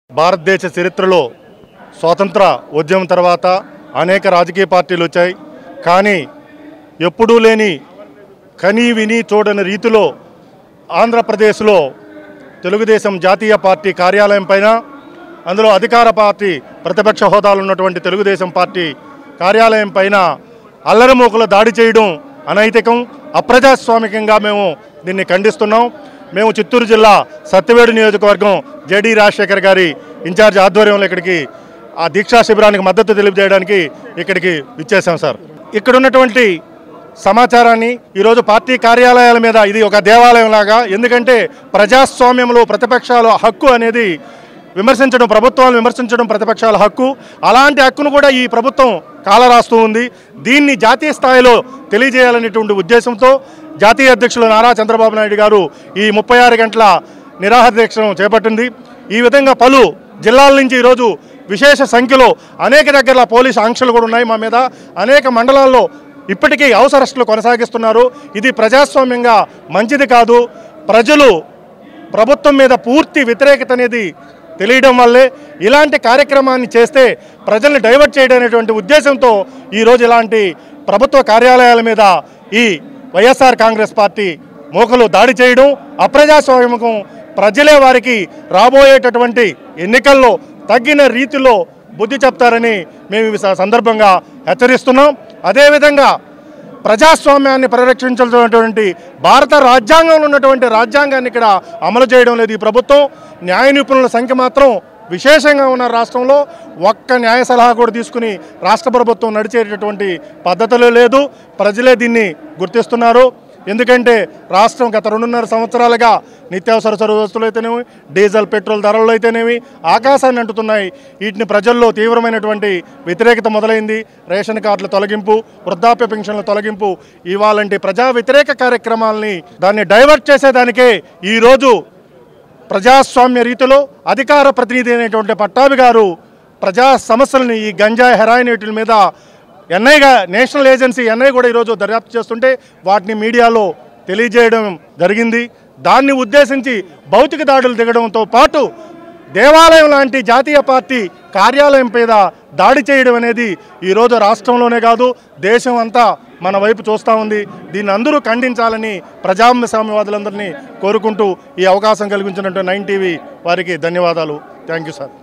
భారతదేశ చరిత్రలో స్వాతంత్ర ఉద్యమం తర్వాత అనేక రాజకీయ పార్టీలు వచ్చాయి. కానీ ఎప్పుడూ లేని కనీ విని చూడని రీతిలో ఆంధ్రప్రదేశ్లో తెలుగుదేశం జాతీయ పార్టీ కార్యాలయం పైన, అందులో అధికార పార్టీ ప్రతిపక్ష హోదాలో ఉన్నటువంటి తెలుగుదేశం పార్టీ కార్యాలయం పైన అల్లరిమూకలు దాడి చేయడం అనైతికం, అప్రజాస్వామికంగా మేము దీన్ని ఖండిస్తున్నాం. మేము చిత్తూరు జిల్లా సత్యవేడు నియోజకవర్గం జేడీ రాజశేఖర్ గారి ఇన్ఛార్జ్ ఆధ్వర్యంలో ఇక్కడికి ఆ దీక్షా శిబిరానికి మద్దతు తెలియజేయడానికి ఇక్కడికి విచ్చేసాం సార్. ఇక్కడ ఉన్నటువంటి సమాచారాన్ని ఈరోజు పార్టీ కార్యాలయాల మీద ఇది ఒక దేవాలయం లాగా, ఎందుకంటే ప్రజాస్వామ్యంలో ప్రతిపక్షాల హక్కు అనేది విమర్శించడం, ప్రభుత్వాలను విమర్శించడం ప్రతిపక్షాల హక్కు. అలాంటి హక్కును కూడా ఈ ప్రభుత్వం కాలరాస్తూ ఉంది. దీన్ని జాతీయ స్థాయిలో తెలియజేయాలనేటువంటి ఉద్దేశంతో జాతీయ అధ్యక్షులు నారా చంద్రబాబు నాయుడు గారు ఈ 36 గంటల నిరాహార దీక్షను చేపట్టింది. ఈ విధంగా పలు జిల్లాల నుంచి ఈరోజు విశేష సంఖ్యలో అనేక దగ్గర పోలీసు ఆంక్షలు కూడా ఉన్నాయి మా మీద. అనేక మండలాల్లో ఇప్పటికీ హౌస్ అరెస్టులు కొనసాగిస్తున్నారు. ఇది ప్రజాస్వామ్యంగా మంచిది కాదు. ప్రజలు ప్రభుత్వం మీద పూర్తి వ్యతిరేకత అనేది తెలియడం వల్లే ఇలాంటి కార్యక్రమాన్ని చేస్తే ప్రజల్ని డైవర్ట్ చేయడం అనేటువంటి ఉద్దేశంతో ఈరోజు ఇలాంటి ప్రభుత్వ కార్యాలయాల మీద ఈ వైఎస్ఆర్ కాంగ్రెస్ పార్టీ మోకలు దాడి చేయడం అప్రజాస్వామ్యం. ప్రజలే వారికి రాబోయేటటువంటి ఎన్నికల్లో తగ్గిన రీతిలో బుద్ధి చెప్తారని మేము ఈ సందర్భంగా హెచ్చరిస్తున్నాం. అదేవిధంగా ప్రజాస్వామ్యాన్ని పరిరక్షించాల్సినటువంటి భారత రాజ్యాంగంలో ఉన్నటువంటి రాజ్యాంగాన్ని ఇక్కడ అమలు చేయడం లేదు ఈ ప్రభుత్వం. న్యాయ నిపుణుల సంఖ్య మాత్రం విశేషంగా ఉన్న రాష్ట్రంలో ఒక్క న్యాయ సలహా కూడా తీసుకుని రాష్ట్ర ప్రభుత్వం నడిచేటటువంటి పద్ధతులు లేదు. ప్రజలే దీన్ని గుర్తిస్తున్నారు. ఎందుకంటే రాష్ట్రం గత 2.5 సంవత్సరాలుగా నిత్యావసర వస్తువులు అయితేనేమి, డీజిల్ పెట్రోల్ ధరలు అయితేనేమి ఆకాశాన్ని అంటుతున్నాయి. వీటిని ప్రజల్లో తీవ్రమైనటువంటి వ్యతిరేకత మొదలైంది. రేషన్ కార్డుల తొలగింపు, వృద్ధాప్య పెన్షన్ల తొలగింపు, ఇవాళంటి ప్రజా వ్యతిరేక కార్యక్రమాలని దాన్ని డైవర్ట్ చేసేదానికే ఈరోజు ప్రజాస్వామ్య రీతిలో అధికార ప్రతినిధి అయినటువంటి పట్టాభి గారు ప్రజా సమస్యలని ఈ గంజాయి హెరాయిన్ వీటి మీద ఎన్ఐగా నేషనల్ ఏజెన్సీ ఎన్ఐ కూడా ఈరోజు దర్యాప్తు చేస్తుంటే వాటిని మీడియాలో తెలియజేయడం జరిగింది. దాన్ని ఉద్దేశించి భౌతిక దాడులు దిగడంతో పాటు దేవాలయం లాంటి జాతీయ పార్టీ కార్యాలయం మీద దాడి చేయడం అనేది ఈరోజు రాష్ట్రంలోనే కాదు దేశం అంతా మన వైపు చూస్తూ ఉంది. దీన్ని అందరూ ఖండించాలని ప్రజాస్వామ్యవాదులందరినీ కోరుకుంటూ ఈ అవకాశం కల్పించినట్టు 9 టీవీ వారికి ధన్యవాదాలు. Thank you sir.